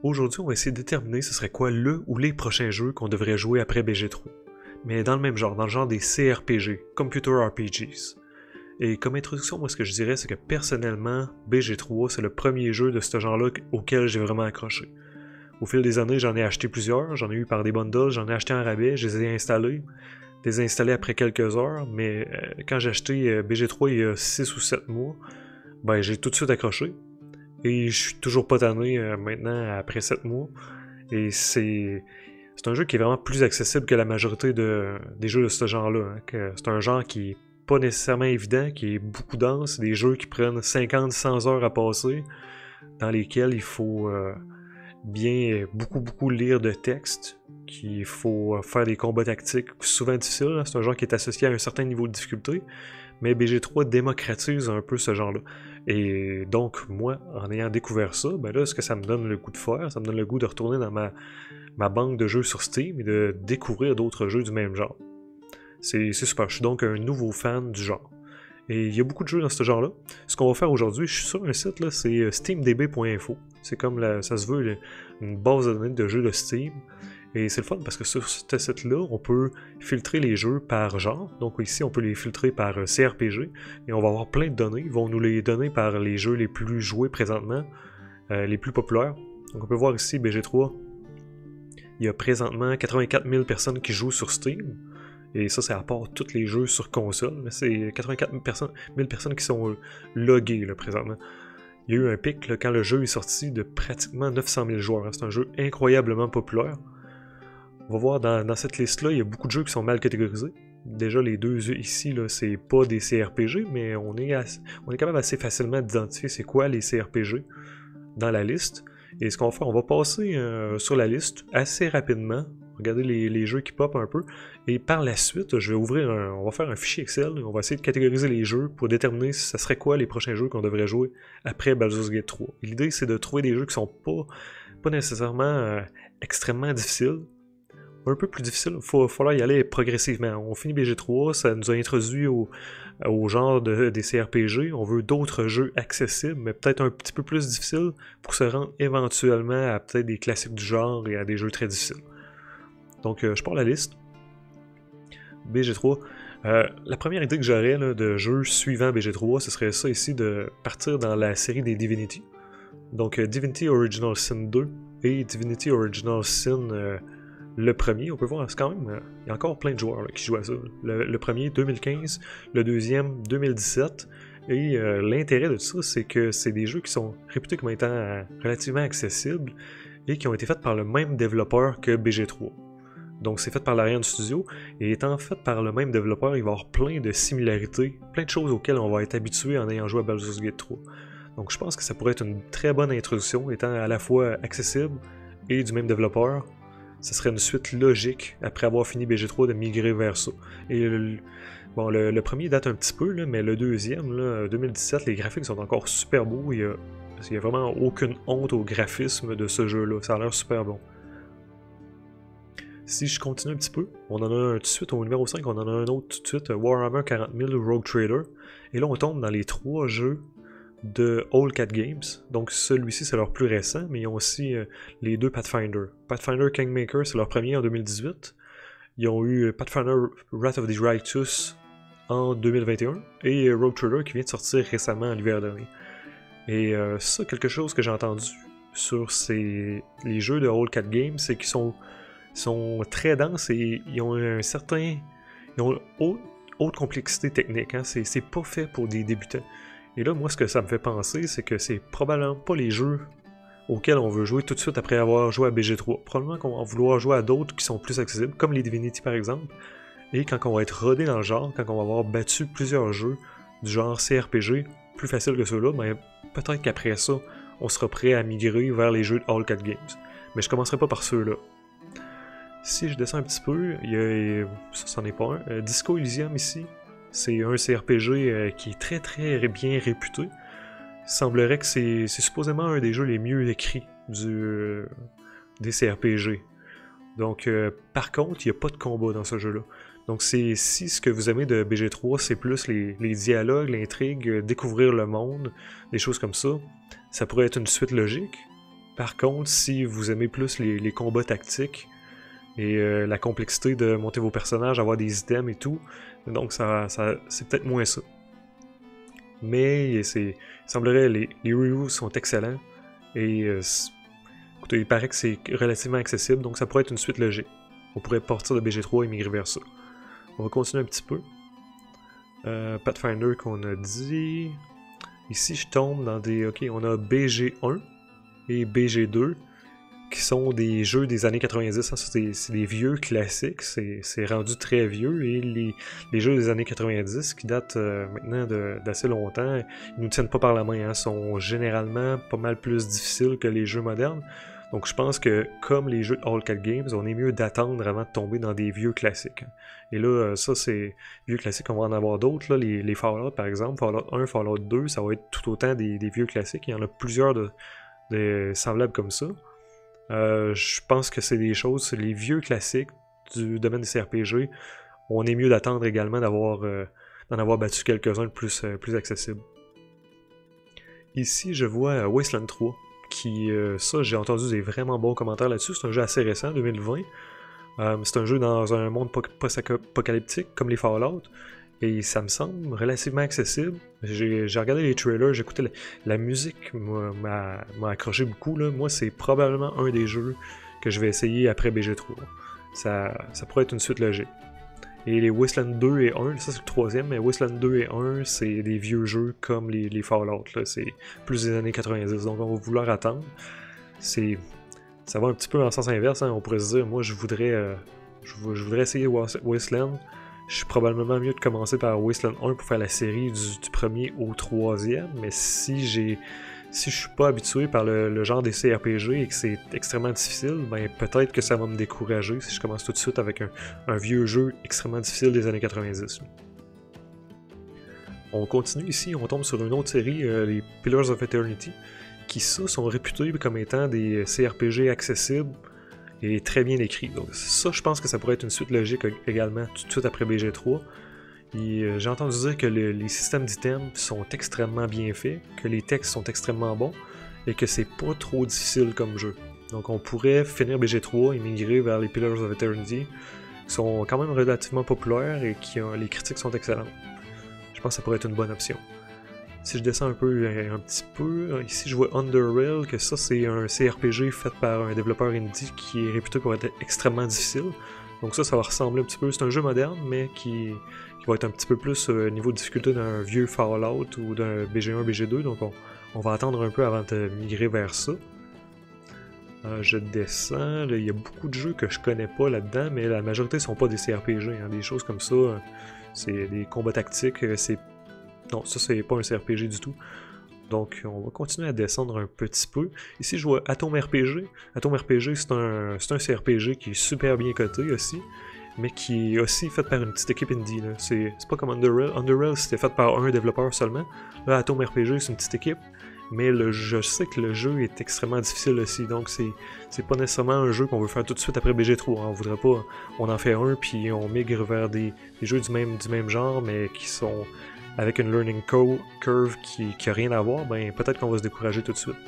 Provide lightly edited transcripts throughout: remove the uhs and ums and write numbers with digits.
Aujourd'hui, on va essayer de déterminer ce serait quoi le ou les prochains jeux qu'on devrait jouer après BG3. Mais dans le même genre, dans le genre des CRPG, Computer RPGs. Et comme introduction, moi ce que je dirais, c'est que personnellement, BG3, c'est le premier jeu de ce genre-là auquel j'ai vraiment accroché. Au fil des années, j'en ai acheté plusieurs, j'en ai eu par des bundles, j'en ai acheté en rabais, je les ai installés, désinstallés après quelques heures, mais quand j'ai acheté BG3 il y a 6 ou 7 mois, ben j'ai tout de suite accroché. Et je suis toujours pas tanné maintenant après 7 mois. Et c'est un jeu qui est vraiment plus accessible que la majorité des jeux de ce genre-là. Hein, c'est un genre qui est pas nécessairement évident, qui est beaucoup dense, des jeux qui prennent 50-100 heures à passer, dans lesquels il faut beaucoup lire de texte, qu'il faut faire des combats tactiques souvent difficiles. Hein. C'est un genre qui est associé à un certain niveau de difficulté, mais BG3 démocratise un peu ce genre-là. Et donc, moi, en ayant découvert ça, ben là, ce que ça me donne le goût de faire, ça me donne le goût de retourner dans ma banque de jeux sur Steam et de découvrir d'autres jeux du même genre. C'est super, je suis donc un nouveau fan du genre. Et il y a beaucoup de jeux dans ce genre-là. Ce qu'on va faire aujourd'hui, je suis sur un site, là, c'est steamdb.info. C'est comme, ça se veut, une base de données de jeux de Steam. Et c'est le fun parce que sur ce site-là, on peut filtrer les jeux par genre. Donc ici, on peut les filtrer par CRPG. Et on va avoir plein de données. Ils vont nous les donner par les jeux les plus joués présentement, les plus populaires. Donc on peut voir ici, BG3, il y a présentement 84 000 personnes qui jouent sur Steam. Et ça, c'est à part tous les jeux sur console. C'est 84 000 personnes qui sont loguées là, présentement. Il y a eu un pic là, quand le jeu est sorti de pratiquement 900 000 joueurs. C'est un jeu incroyablement populaire. On va voir dans cette liste-là, il y a beaucoup de jeux qui sont mal catégorisés. Déjà, les deux ici, là, c'est pas des CRPG, mais on est quand même assez facilement d'identifier c'est quoi les CRPG dans la liste. Et ce qu'on va faire, on va passer sur la liste assez rapidement, regarder les jeux qui pop un peu, et par la suite, je vais on va faire un fichier Excel, on va essayer de catégoriser les jeux pour déterminer si ça serait quoi les prochains jeux qu'on devrait jouer après Baldur's Gate 3. Et l'idée, c'est de trouver des jeux qui sont pas nécessairement extrêmement difficiles, un peu plus difficile, il va falloir y aller progressivement. On finit BG3, ça nous a introduit au genre des CRPG. On veut d'autres jeux accessibles, mais peut-être un petit peu plus difficiles pour se rendre éventuellement à peut-être des classiques du genre et à des jeux très difficiles. Donc, je pars la liste. BG3. La première idée que j'aurais de jeux suivant BG3, ce serait ça ici, de partir dans la série des Divinity. Donc, Divinity Original Sin 2 et Divinity Original Sin... le premier, on peut voir, c'est quand même... il y a encore plein de joueurs là, qui jouent à ça. Le premier, 2015. Le deuxième, 2017. Et l'intérêt de tout ça, c'est que c'est des jeux qui sont réputés comme étant relativement accessibles et qui ont été faits par le même développeur que BG3. Donc c'est fait par l'Ariane Studio, et étant fait par le même développeur, il va y avoir plein de similarités, plein de choses auxquelles on va être habitué en ayant joué à Baldur's Gate 3. Donc je pense que ça pourrait être une très bonne introduction, étant à la fois accessible et du même développeur. Ce serait une suite logique, après avoir fini BG3, de migrer vers ça. Et le premier date un petit peu, là, mais le deuxième, là, 2017, les graphiques sont encore super beaux. Il y a vraiment aucune honte au graphisme de ce jeu-là. Ça a l'air super bon. Si je continue un petit peu, on en a un tout de suite au numéro 5, on en a un autre tout de suite, Warhammer 40 000 Rogue Trader. Et là, on tombe dans les 3 jeux de Old Cat Games. Donc celui-ci, c'est leur plus récent, mais ils ont aussi les 2 Pathfinder. Pathfinder Kingmaker, c'est leur premier en 2018. Ils ont eu Pathfinder Wrath of the Righteous en 2021 et Rogue Trader qui vient de sortir récemment l'hiver dernier. Et ça, quelque chose que j'ai entendu sur les jeux de Old Cat Games, c'est qu'ils sont très denses et ils ont une haute complexité technique. Hein. C'est pas fait pour des débutants. Et là, moi, ce que ça me fait penser, c'est que c'est probablement pas les jeux auxquels on veut jouer tout de suite après avoir joué à BG3. Probablement qu'on va vouloir jouer à d'autres qui sont plus accessibles, comme les Divinity par exemple. Et quand on va être rodé dans le genre, quand on va avoir battu plusieurs jeux du genre CRPG, plus facile que ceux-là, ben, peut-être qu'après ça, on sera prêt à migrer vers les jeux de All Cat Games. Mais je commencerai pas par ceux-là. Si je descends un petit peu, ça, c'en est pas un. Disco Elysium ici. C'est un CRPG qui est très très bien réputé. Il semblerait que c'est supposément un des jeux les mieux écrits des CRPG. Donc, par contre, il n'y a pas de combat dans ce jeu-là. Donc, si ce que vous aimez de BG3, c'est plus les dialogues, l'intrigue, découvrir le monde, des choses comme ça, ça pourrait être une suite logique. Par contre, si vous aimez plus les combats tactiques et la complexité de monter vos personnages, avoir des items et tout, donc c'est peut-être moins ça. Mais il semblerait les reviews sont excellents et écoutez, il paraît que c'est relativement accessible, donc ça pourrait être une suite logique. On pourrait partir de BG3 et migrer vers ça. On va continuer un petit peu. Pathfinder qu'on a dit. Ici, je tombe dans des... Ok, on a BG1 et BG2 qui sont des jeux des années 90. Ça, c'est des vieux classiques. C'est rendu très vieux. Et les jeux des années 90 qui datent maintenant d'assez longtemps, ils nous tiennent pas par la main. Hein, sont généralement pas mal plus difficiles que les jeux modernes. Donc je pense que, comme les jeux de All Cat Games, on est mieux d'attendre avant de tomber dans des vieux classiques. Et là, ça, c'est vieux classiques, on va en avoir d'autres. Les Fallout, par exemple, Fallout 1, Fallout 2, ça va être tout autant des vieux classiques. Il y en a plusieurs de semblables comme ça. Je pense que c'est des choses, les vieux classiques du domaine des CRPG, on est mieux d'attendre également d'en avoir battu quelques-uns de plus accessibles. Ici, je vois Wasteland 3. Ça, j'ai entendu des vraiment bons commentaires là-dessus. C'est un jeu assez récent, 2020. C'est un jeu dans un monde post-apocalyptique, comme les Fallout. Et ça me semble relativement accessible. J'ai regardé les trailers, j'ai écouté la musique, m'a accroché beaucoup. Là. Moi, c'est probablement un des jeux que je vais essayer après BG3. Ça pourrait être une suite logique. Et les Wasteland 2 et 1, ça c'est le troisième, mais Wasteland 2 et 1, c'est des vieux jeux comme les Fallout, c'est plus des années 90, donc on va vouloir attendre. Ça va un petit peu en sens inverse, hein. On pourrait se dire, moi je voudrais essayer Wasteland, je suis probablement mieux de commencer par Wasteland 1 pour faire la série du premier au troisième, mais si je suis pas habitué par le genre des CRPG et que c'est extrêmement difficile, ben peut-être que ça va me décourager si je commence tout de suite avec un vieux jeu extrêmement difficile des années 90. On continue ici, on tombe sur une autre série, les Pillars of Eternity, qui sont réputés comme étant des CRPG accessibles et très bien écrits. Donc ça, je pense que ça pourrait être une suite logique également tout de suite après BG3. J'ai entendu dire que les systèmes d'items sont extrêmement bien faits, que les textes sont extrêmement bons, et que c'est pas trop difficile comme jeu. Donc on pourrait finir BG3 et migrer vers les Pillars of Eternity, qui sont quand même relativement populaires et les critiques sont excellentes. Je pense que ça pourrait être une bonne option. Si je descends un petit peu, ici je vois Underrail, que ça c'est un CRPG fait par un développeur indie qui est réputé pour être extrêmement difficile. Donc ça va ressembler un petit peu, c'est un jeu moderne, mais qui va être un petit peu plus au niveau de difficulté d'un vieux Fallout ou d'un BG1, BG2, donc on va attendre un peu avant de migrer vers ça. Je descends, il y a beaucoup de jeux que je connais pas là-dedans, mais la majorité sont pas des CRPG, hein, des choses comme ça, c'est des combats tactiques, non, ça c'est pas un CRPG du tout. Donc on va continuer à descendre un petit peu. Ici je vois Atom RPG. Atom RPG c'est un CRPG qui est super bien coté aussi, mais qui est aussi fait par une petite équipe indie. C'est pas comme Underrail. Underrail c'était fait par un développeur seulement. Là Atom RPG c'est une petite équipe, mais je sais que le jeu est extrêmement difficile aussi, donc c'est pas nécessairement un jeu qu'on veut faire tout de suite après BG3. On voudrait pas, on en fait un puis on migre vers des jeux du même genre, mais qui sont avec une learning curve qui a rien à voir, ben peut-être qu'on va se décourager tout de suite.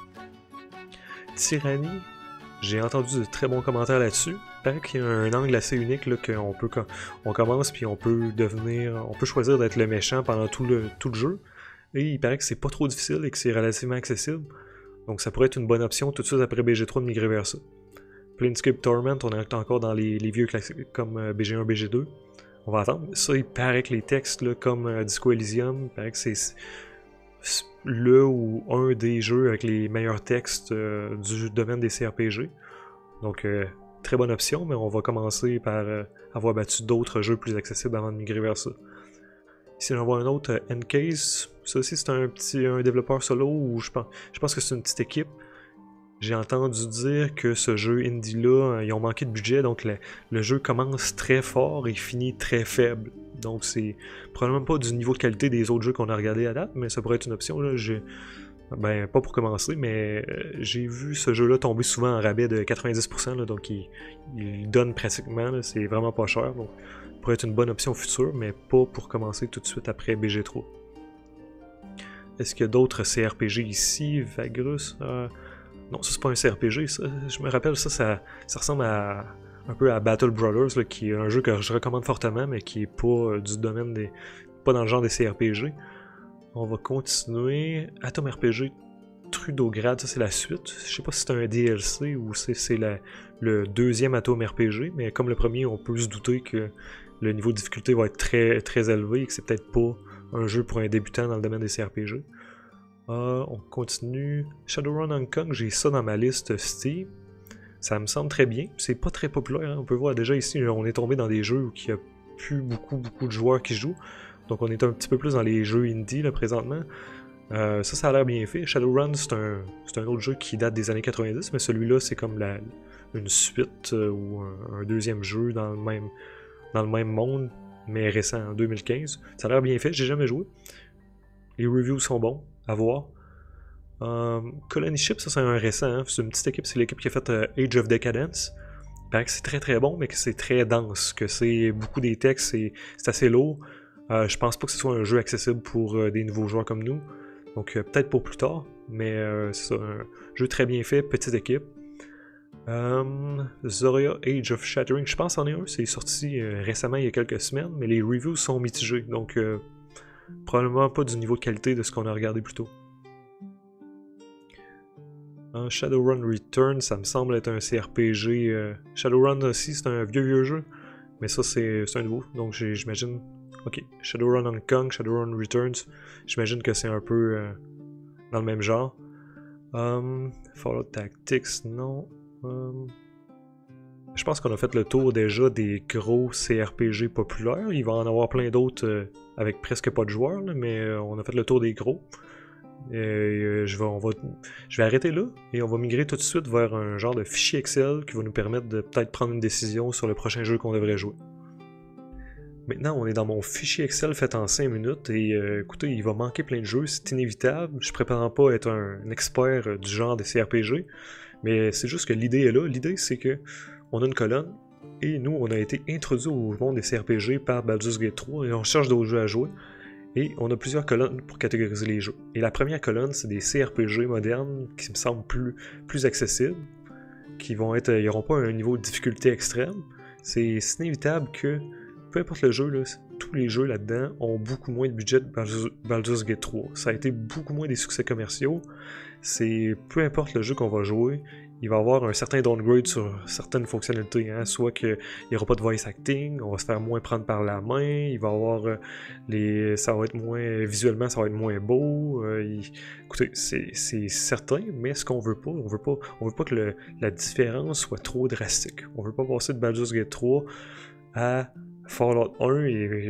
Tyranny, j'ai entendu de très bons commentaires là-dessus. Il paraît qu'il y a un angle assez unique là, on commence puis on peut choisir d'être le méchant pendant tout le jeu. Et il paraît que c'est pas trop difficile et que c'est relativement accessible. Donc ça pourrait être une bonne option tout de suite après BG3 de migrer vers ça. Planescape Torment, on est encore dans les vieux classiques comme BG1, BG2. On va attendre. Ça, il paraît que les textes, là, comme Disco Elysium, il paraît que c'est le ou un des jeux avec les meilleurs textes du domaine des CRPG. Donc, très bonne option, mais on va commencer par avoir battu d'autres jeux plus accessibles avant de migrer vers ça. Ici, on voit un autre, Encase. Ça aussi, c'est un développeur solo où je pense que c'est une petite équipe. J'ai entendu dire que ce jeu indie-là, ils ont manqué de budget, donc le jeu commence très fort et finit très faible. Donc c'est probablement pas du niveau de qualité des autres jeux qu'on a regardé à date, mais ça pourrait être une option. Là. Pas pour commencer, mais j'ai vu ce jeu-là tomber souvent en rabais de 90%, là, donc il donne pratiquement, c'est vraiment pas cher. Donc ça pourrait être une bonne option future, mais pas pour commencer tout de suite après BG3. Est-ce qu'il y a d'autres CRPG ici? Vagrus Non, ça c'est pas un CRPG, ça. Je me rappelle, ça ressemble un peu à Battle Brothers, là, qui est un jeu que je recommande fortement, mais qui est pas du domaine des... pas dans le genre des CRPG. On va continuer. Atom RPG Trudograd, ça c'est la suite. Je sais pas si c'est un DLC ou c'est le deuxième Atom RPG, mais comme le premier, on peut se douter que le niveau de difficulté va être très, très élevé et que c'est peut-être pas un jeu pour un débutant dans le domaine des CRPG. On continue. Shadowrun Hong Kong, j'ai ça dans ma liste Steam. Ça me semble très bien. C'est pas très populaire, hein. On peut voir déjà ici, on est tombé dans des jeux où il y a plus beaucoup de joueurs qui jouent. Donc on est un petit peu plus dans les jeux indie là, présentement. Ça a l'air bien fait. Shadowrun, c'est un autre jeu qui date des années 90, mais celui-là, c'est comme une suite ou un deuxième jeu dans le même monde, mais récent, en 2015. Ça a l'air bien fait, j'ai jamais joué. Les reviews sont bons, à voir. Colony Ship, ça c'est un récent, hein. C'est une petite équipe, c'est l'équipe qui a fait Age of Decadence. Il paraît que c'est très très bon, mais que c'est très dense, que c'est beaucoup des textes, c'est assez lourd. Je pense pas que ce soit un jeu accessible pour des nouveaux joueurs comme nous. Donc peut-être pour plus tard, mais c'est ça, un jeu très bien fait, petite équipe. Zoria Age of Shattering, je pense en est un, c'est sorti récemment il y a quelques semaines, mais les reviews sont mitigés, donc probablement pas du niveau de qualité de ce qu'on a regardé plus tôt. Shadowrun Return, ça me semble être un CRPG. Shadowrun aussi, c'est un vieux jeu, mais ça c'est un nouveau, donc j'imagine. Ok, Shadowrun Hong Kong, Shadowrun Returns, j'imagine que c'est un peu dans le même genre. Fallout Tactics, non. Je pense qu'on a fait le tour déjà des gros CRPG populaires. Il va en avoir plein d'autres avec presque pas de joueurs, là, mais on a fait le tour des gros. Je vais arrêter là et on va migrer tout de suite vers un genre de fichier Excel qui va nous permettre de peut-être prendre une décision sur le prochain jeu qu'on devrait jouer. Maintenant, on est dans mon fichier Excel fait en 5 minutes et écoutez, il va manquer plein de jeux, c'est inévitable. Je prétends pas être un expert du genre des CRPG, mais c'est juste que l'idée est là. L'idée, c'est que on a une colonne et nous, on a été introduits au monde des CRPG par Baldur's Gate 3 et on cherche d'autres jeux à jouer. Et on a plusieurs colonnes pour catégoriser les jeux. Et la première colonne, c'est des CRPG modernes qui me semblent plus accessibles, qui vont être, ils n'auront pas un niveau de difficulté extrême. C'est inévitable que, peu importe le jeu, là, tous les jeux là-dedans ont beaucoup moins de budget que Baldur's Gate 3. Ça a été beaucoup moins des succès commerciaux. C'est peu importe le jeu qu'on va jouer, il va y avoir un certain downgrade sur certaines fonctionnalités, hein? Soit qu'il n'y aura pas de voice acting, on va se faire moins prendre par la main, il va y avoir ça va être moins visuellement, ça va être moins beau. Écoutez, c'est certain, mais ce qu'on veut pas, on veut pas que la différence soit trop drastique. On veut pas passer de Baldur's Gate 3 à Fallout 1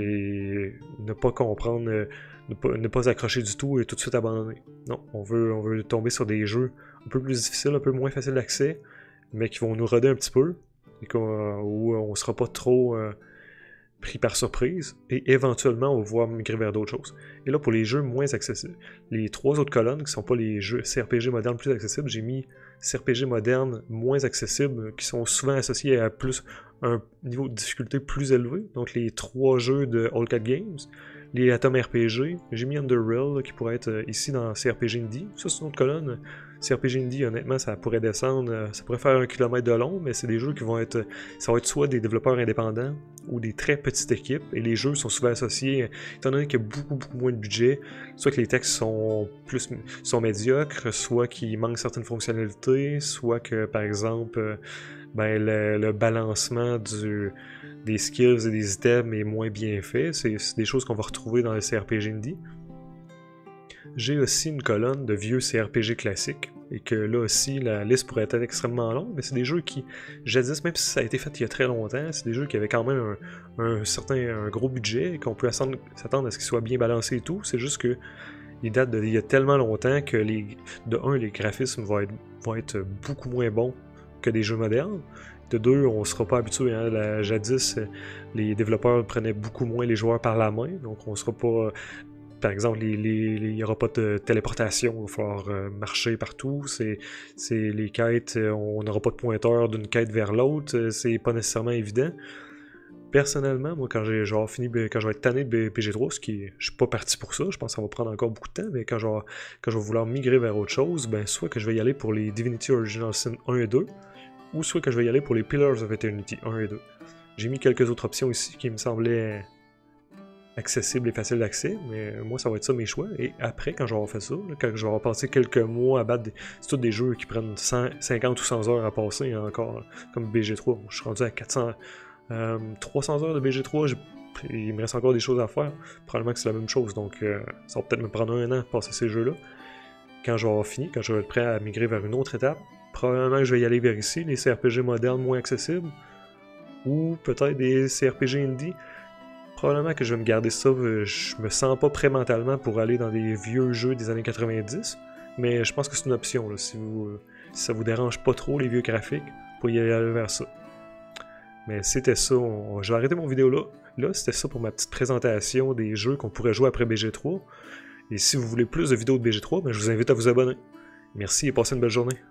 et ne pas comprendre, ne pas accrocher du tout et tout de suite abandonner. Non, on veut tomber sur des jeux un peu plus difficiles, un peu moins faciles d'accès, mais qui vont nous roder un petit peu, et où on sera pas trop pris par surprise, et éventuellement on va pouvoir migrer vers d'autres choses. Et là, pour les jeux moins accessibles, les 3 autres colonnes qui sont pas les jeux CRPG modernes plus accessibles, j'ai mis CRPG modernes moins accessibles, qui sont souvent associés à un niveau de difficulté plus élevé, donc les 3 jeux de All Cat Games, les Atom RPG, j'ai mis Underrail qui pourrait être ici dans CRPG Indie. Ça, c'est une autre colonne. CRPG Indie, honnêtement, ça pourrait descendre, ça pourrait faire 1 km de long, mais c'est des jeux qui vont être. Ça va être soit des développeurs indépendants ou des très petites équipes, et les jeux sont souvent associés, étant donné qu'il y a beaucoup moins de budget, soit que les textes sont médiocres, soit qu'il manque certaines fonctionnalités, soit que, par exemple, le balancement des skills et des items est moins bien fait. C'est des choses qu'on va retrouver dans le CRPG Indie. J'ai aussi une colonne de vieux CRPG classiques, et que là aussi, la liste pourrait être extrêmement longue, mais c'est des jeux qui, jadis, même si ça a été fait il y a très longtemps, c'est des jeux qui avaient quand même un gros budget, et qu'on peut s'attendre à ce qu'ils soient bien balancés et tout. C'est juste que ils datent d'il y a tellement longtemps que les graphismes vont être beaucoup moins bons que des jeux modernes. De 2, on ne sera pas habitué. Hein? Jadis, les développeurs prenaient beaucoup moins les joueurs par la main, donc on ne sera pas. Par exemple, il n'y aura pas de téléportation, il va falloir marcher partout. C'est les quêtes, on n'aura pas de pointeur d'une quête vers l'autre, c'est pas nécessairement évident. Personnellement, moi, quand j'ai genre fini, quand je vais être tanné de BG3, je suis pas parti pour ça, je pense que ça va prendre encore beaucoup de temps, mais quand je vais vouloir migrer vers autre chose, ben soit que je vais y aller pour les Divinity Original Sin 1 et 2, ou soit que je vais y aller pour les Pillars of Eternity 1 et 2. J'ai mis quelques autres options ici qui me semblaient accessibles et faciles d'accès, mais moi ça va être ça mes choix. Et après, quand je vais avoir fait ça, là, quand je vais avoir passé quelques mois à battre, c'est tous des jeux qui prennent 50 ou 100 heures à passer encore, comme BG3. Je suis rendu à 300 heures de BG3, il me reste encore des choses à faire. Probablement que c'est la même chose, donc ça va peut-être me prendre un an de passer ces jeux-là. Quand je vais avoir fini, quand je vais être prêt à migrer vers une autre étape, probablement que je vais y aller vers ici, les CRPG modernes moins accessibles, ou peut-être des CRPG indie. Probablement que je vais me garder ça, je me sens pas prêt mentalement pour aller dans des vieux jeux des années 90, mais je pense que c'est une option, là, si ça vous dérange pas trop les vieux graphiques, pour y aller vers ça. Mais c'était ça, je vais arrêter mon vidéo là. Là, c'était ça pour ma petite présentation des jeux qu'on pourrait jouer après BG3. Et si vous voulez plus de vidéos de BG3, ben, je vous invite à vous abonner. Merci et passez une belle journée.